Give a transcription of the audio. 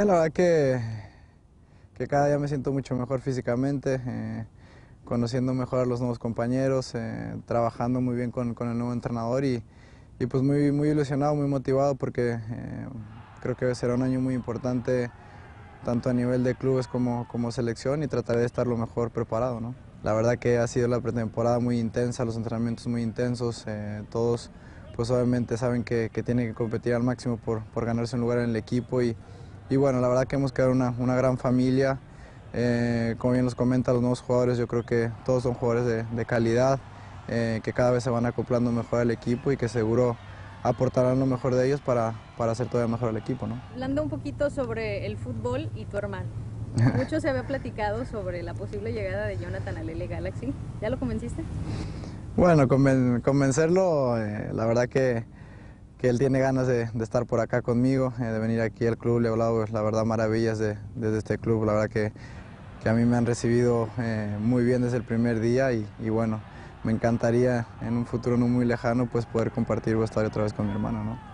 La verdad que cada día me siento mucho mejor físicamente, conociendo mejor a los nuevos compañeros, trabajando muy bien con el nuevo entrenador y pues muy ilusionado, muy motivado porque creo que será un año muy importante tanto a nivel de clubes como selección y trataré de estar lo mejor preparado, ¿no? La verdad que ha sido la pretemporada muy intensa, los entrenamientos muy intensos, todos pues obviamente saben que tienen que competir al máximo por ganarse un lugar en el equipo y bueno, la verdad que hemos creado una gran familia, como bien los comenta los nuevos jugadores, yo creo que todos son jugadores de calidad, que cada vez se van acoplando mejor al equipo y que seguro aportarán lo mejor de ellos para hacer todavía mejor al equipo, ¿no? Hablando un poquito sobre el fútbol y tu hermano. Mucho se había platicado sobre la posible llegada de Jonathan al LA Galaxy. ¿Ya lo convenciste? Bueno, convencerlo, la verdad que él tiene ganas de estar por acá conmigo, de venir aquí al club, le he hablado, la verdad, maravillas desde este club, la verdad que a mí me han recibido muy bien desde el primer día y bueno, me encantaría en un futuro no muy lejano pues poder compartir vestuario otra vez con mi hermano, ¿no?